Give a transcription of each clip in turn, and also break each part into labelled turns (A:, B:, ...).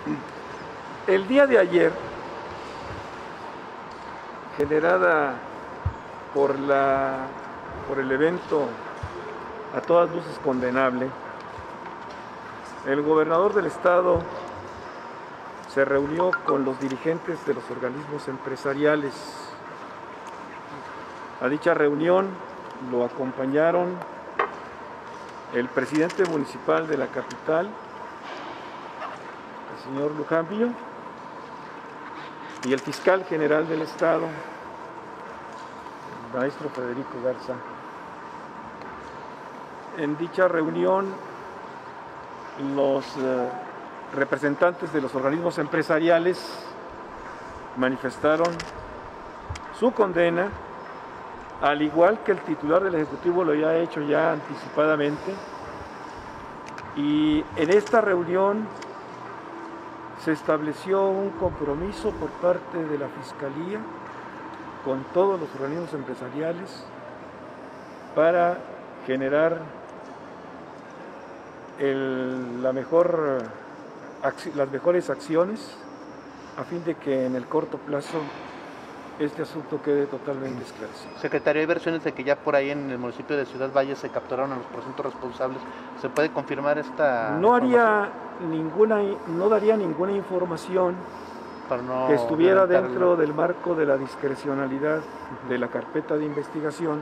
A: El día de ayer, generada por el evento a todas luces condenable, el gobernador del estado se reunió con los dirigentes de los organismos empresariales. A dicha reunión lo acompañaron el presidente municipal de la capital, el señor Lujambio, y el fiscal general del estado, el maestro Federico Garza. En dicha reunión, los representantes de los organismos empresariales manifestaron su condena, al igual que el titular del Ejecutivo lo había hecho ya anticipadamente, y en esta reunión se estableció un compromiso por parte de la Fiscalía con todos los organismos empresariales para generar las mejores acciones a fin de que en el corto plazo este asunto quede totalmente esclarecido.
B: Secretario, hay versiones de que ya por ahí en el municipio de Ciudad Valle se capturaron a los presuntos responsables. ¿Se puede confirmar esta
A: daría ninguna información que estuviera dentro del marco de la discrecionalidad de la carpeta de investigación,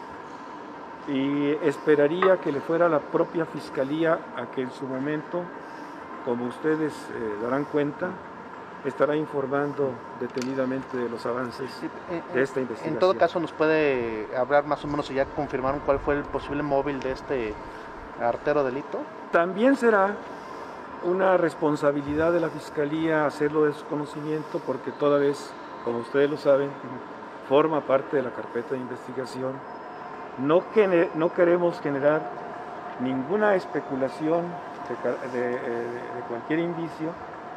A: y esperaría que le fuera la propia Fiscalía a que en su momento, como ustedes darán cuenta, estará informando detenidamente de los avances de esta investigación.
B: En todo caso, ¿nos puede hablar más o menos, si ya confirmaron cuál fue el posible móvil de este artero delito?
A: También será una responsabilidad de la Fiscalía hacerlo de su conocimiento, porque toda vez, como ustedes lo saben, forma parte de la carpeta de investigación. No queremos generar ninguna especulación de cualquier indicio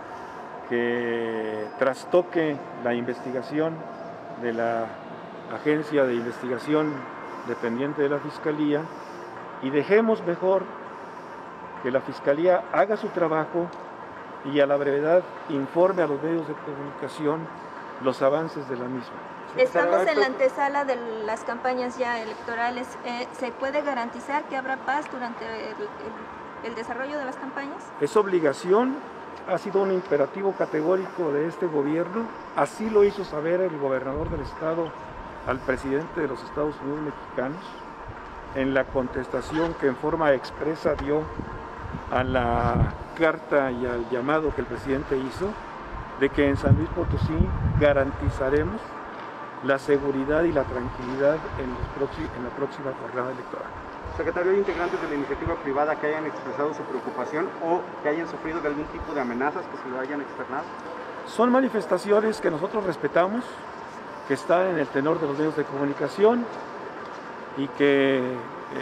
A: que trastoque la investigación de la agencia de investigación dependiente de la Fiscalía, y dejemos mejor que la Fiscalía haga su trabajo y a la brevedad informe a los medios de comunicación los avances de la misma.
C: Estamos en la antesala de las campañas ya electorales. ¿Se puede garantizar que habrá paz durante el desarrollo de las campañas?
A: Es obligación, ha sido un imperativo categórico de este gobierno. Así lo hizo saber el gobernador del estado al presidente de los Estados Unidos mexicanos en la contestación que en forma expresa dio a la carta y al llamado que el presidente hizo, de que en San Luis Potosí garantizaremos la seguridad y la tranquilidad en la próxima jornada electoral.
D: Secretario, ¿hay integrantes de la iniciativa privada que hayan expresado su preocupación o que hayan sufrido de algún tipo de amenazas que se lo hayan externado?
A: Son manifestaciones que nosotros respetamos, que están en el tenor de los medios de comunicación y que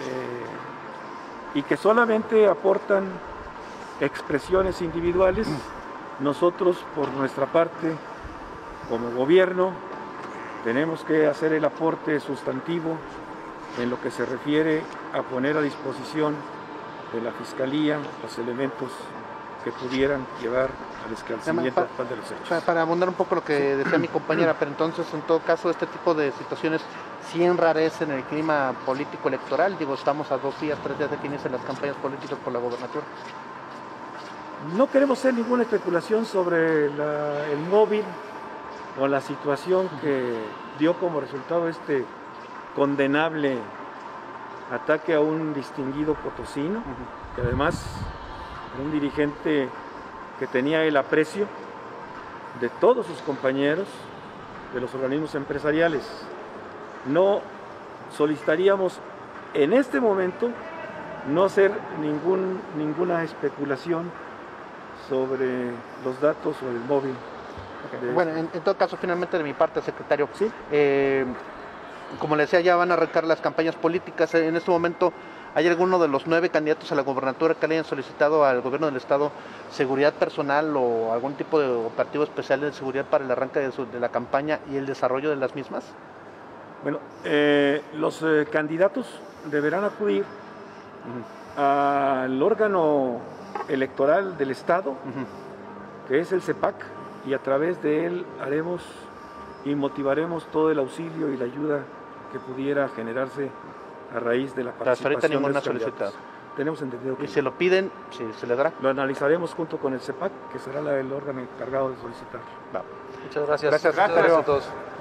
A: solamente aportan expresiones individuales. Nosotros, por nuestra parte, como gobierno, tenemos que hacer el aporte sustantivo en lo que se refiere a poner a disposición de la Fiscalía los elementos que pudieran llevar al esclarecimiento de los hechos.
B: Para abundar un poco lo que decía mi compañera, pero entonces, en todo caso, este tipo de situaciones sí enrarecen el clima político electoral. Digo, estamos a 2 días, 3 días de que inicien las campañas políticas por la gobernatura.
A: No queremos hacer ninguna especulación sobre el móvil o la situación que dio como resultado este condenable ataque a un distinguido potosino, que además era un dirigente que tenía el aprecio de todos sus compañeros de los organismos empresariales. No solicitaríamos en este momento no hacer ninguna especulación sobre los datos o el móvil.
B: Bueno, en todo caso, finalmente de mi parte, secretario,
A: ¿sí?
B: Como le decía, ya van a arrancar las campañas políticas. En este momento, ¿hay alguno de los 9 candidatos a la gobernatura que le hayan solicitado al gobierno del estado seguridad personal o algún tipo de operativo especial de seguridad para el arranque de la campaña y el desarrollo de las mismas?
A: Bueno, los candidatos deberán acudir al órgano electoral del estado que es el CEPAC, y a través de él haremos y motivaremos todo el auxilio y la ayuda que pudiera generarse a raíz de la participación
B: ahorita ninguna
A: de los candidatos.
B: solicitada.
A: Tenemos entendido que
B: Y si lo piden, sí, se le dará.
A: lo analizaremos junto con el CEPAC, que será el órgano encargado de solicitarlo.
B: Va.
E: Muchas gracias.
B: Gracias.
E: Muchas gracias a todos.